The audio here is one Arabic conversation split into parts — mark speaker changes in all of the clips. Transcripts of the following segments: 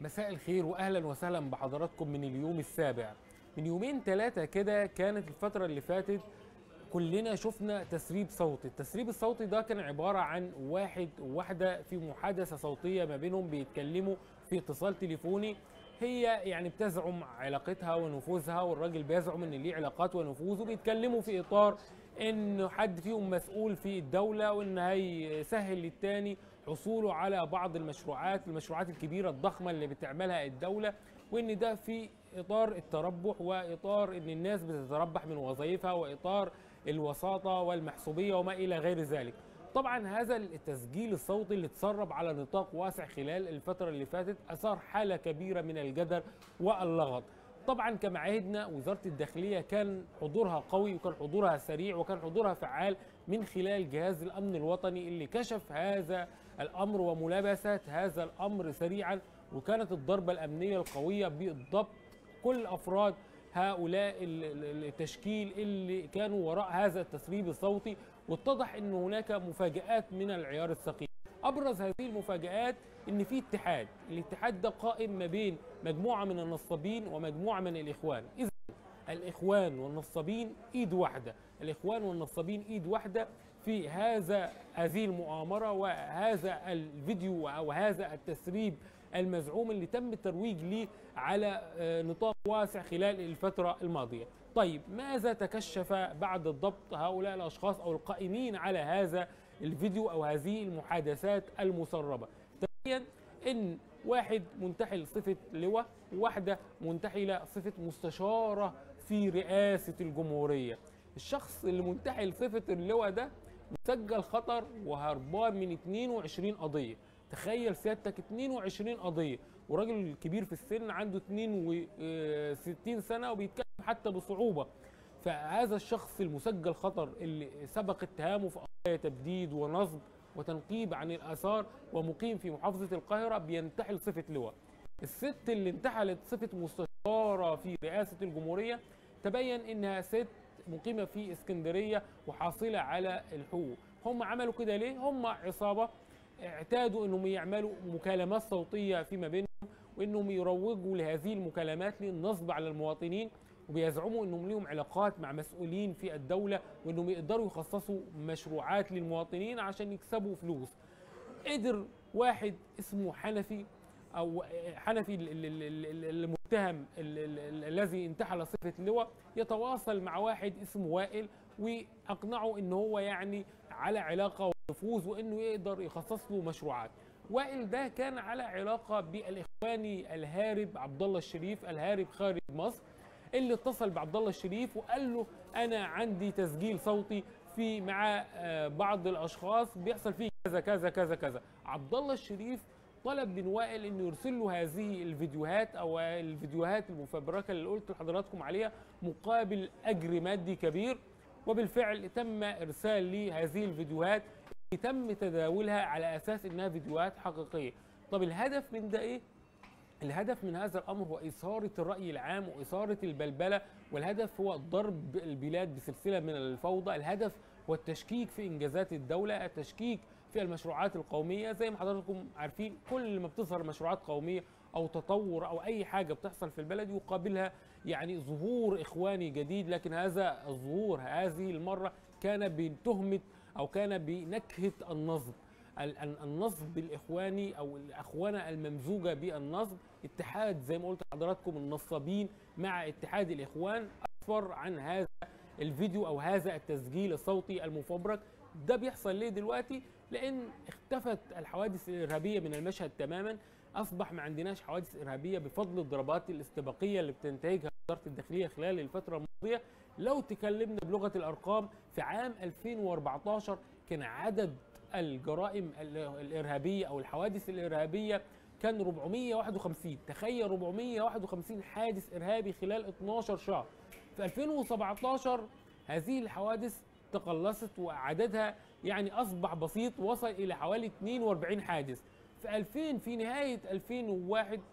Speaker 1: مساء الخير واهلا وسهلا بحضراتكم من اليوم السابع. من يومين ثلاثه كده كانت الفتره اللي فاتت كلنا شفنا تسريب صوتي. التسريب الصوتي ده كان عباره عن واحد وواحده في محادثه صوتيه ما بينهم، بيتكلموا في اتصال تليفوني. هي يعني بتزعم علاقتها ونفوذها، والراجل بيزعم ان ليه علاقات ونفوذ، وبيتكلموا في اطار ان حد فيهم مسؤول في الدوله، وان هيسهل للتاني حصوله على بعض المشروعات الكبيره الضخمه اللي بتعملها الدوله، وان ده في اطار التربح واطار ان الناس بتتربح من وظائفها واطار الوساطه والمحسوبيه وما الى غير ذلك. طبعا هذا التسجيل الصوتي اللي اتسرب على نطاق واسع خلال الفتره اللي فاتت اثار حاله كبيره من الجدل واللغط. طبعا كما عهدنا وزاره الداخليه كان حضورها قوي وكان حضورها سريع وكان حضورها فعال من خلال جهاز الامن الوطني اللي كشف هذا الامر وملابسه هذا الامر سريعا، وكانت الضربه الامنيه القويه بضبط كل افراد هؤلاء التشكيل اللي كانوا وراء هذا التسريب الصوتي. واتضح ان هناك مفاجآت من العيار الثقيل. ابرز هذه المفاجآت ان في الاتحاد ده قائم ما بين مجموعه من النصابين ومجموعه من الاخوان. اذا الاخوان والنصابين ايد واحده، الاخوان والنصابين ايد واحده في هذه المؤامره وهذا الفيديو او هذا التسريب المزعوم اللي تم الترويج ليه على نطاق واسع خلال الفترة الماضية. طيب ماذا تكشف بعد ضبط هؤلاء الأشخاص أو القائمين على هذا الفيديو أو هذه المحادثات المسربة؟ تبين أن واحد منتحل صفة لواء وواحدة منتحلة صفة مستشارة في رئاسة الجمهورية. الشخص اللي منتحل صفة اللواء ده مسجل خطر وهربان من 22 قضية. تخيل سيادتك 22 قضيه، وراجل كبير في السن عنده 62 سنه وبيتكلم حتى بصعوبه. فهذا الشخص المسجل خطر اللي سبق اتهامه في قضايا تبديد ونصب وتنقيب عن الاثار ومقيم في محافظه القاهره بينتحل صفه لواء. الست اللي انتحلت صفه مستشاره في رئاسه الجمهوريه تبين انها ست مقيمه في اسكندريه وحاصله على الحقوق. هم عملوا كده ليه؟ هم عصابه اعتادوا انهم يعملوا مكالمات صوتيه فيما بينهم، وانهم يروجوا لهذه المكالمات للنصب على المواطنين، وبيزعموا انهم لهم علاقات مع مسؤولين في الدوله وانهم يقدروا يخصصوا مشروعات للمواطنين عشان يكسبوا فلوس. قدر واحد اسمه حنفي او حنفي المتهم الذي انتحل صفه اللواء يتواصل مع واحد اسمه وائل واقنعه ان هو يعني على علاقه ونفوذ وانه يقدر يخصص له مشروعات. وائل ده كان على علاقه بالاخواني الهارب عبد الله الشريف الهارب خارج مصر، اللي اتصل بعبد الله الشريف وقال له انا عندي تسجيل صوتي في مع بعض الاشخاص بيحصل فيه كذا كذا كذا كذا. عبد الله الشريف طلب من وائل انه يرسل له هذه الفيديوهات او الفيديوهات المفبركه اللي قلت لحضراتكم عليها مقابل اجر مادي كبير، وبالفعل تم ارسال لي هذه الفيديوهات اللي تم تداولها على اساس انها فيديوهات حقيقيه. طب الهدف من ده ايه؟ الهدف من هذا الامر هو اثاره الراي العام واثاره البلبله، والهدف هو ضرب البلاد بسلسله من الفوضى. الهدف هو التشكيك في انجازات الدوله، التشكيك في المشروعات القوميه. زي ما حضراتكم عارفين كل ما بتظهر مشروعات قوميه او تطور او اي حاجه بتحصل في البلد يقابلها يعني ظهور اخواني جديد، لكن هذا الظهور هذه المره كان بتهمه او كان بنكهه النصب. النصب الاخواني او الاخوانه الممزوجه بالنصب، اتحاد زي ما قلت لحضراتكم النصابين مع اتحاد الاخوان اسفر عن هذا الفيديو او هذا التسجيل الصوتي المفبرك. ده بيحصل ليه دلوقتي؟ لان اختفت الحوادث الارهابيه من المشهد تماما، اصبح ما عندناش حوادث ارهابيه بفضل الضربات الاستباقيه اللي بتنتهجها وزاره الداخليه خلال الفتره الماضيه. لو تكلمنا بلغه الارقام في عام 2014 كان عدد الجرائم الارهابيه او الحوادث الارهابيه كان 451. تخيل 451 حادث ارهابي خلال 12 شهر. في 2017 هذه الحوادث تقلصت وعددها يعني اصبح بسيط، وصل الى حوالي 42 حادث. في نهايه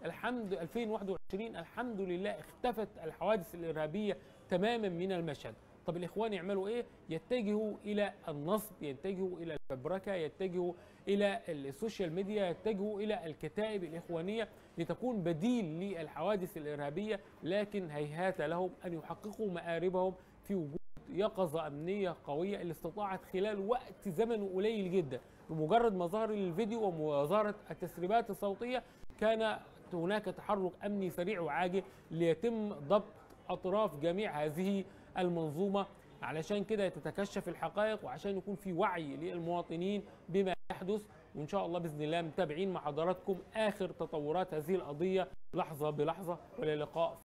Speaker 1: 2021 الحمد لله اختفت الحوادث الارهابيه تماما من المشهد. طب الاخوان يعملوا ايه؟ يتجهوا الى النصب، يتجهوا الى الفبركه، يتجهوا الى السوشيال ميديا، يتجهوا الى الكتائب الاخوانيه لتكون بديل للحوادث الارهابيه، لكن هيهات لهم ان يحققوا مآربهم في وجود يقظه امنيه قويه اللي استطاعت خلال وقت زمن قليل جدا بمجرد ما ظهر الفيديو وظهرت التسريبات الصوتيه كان هناك تحرك امني سريع وعاجل ليتم ضبط اطراف جميع هذه المنظومه، علشان كده تتكشف الحقائق وعشان يكون في وعي للمواطنين بما يحدث. وان شاء الله باذن الله متابعين مع حضراتكم اخر تطورات هذه القضيه لحظه بلحظه، والى اللقاء.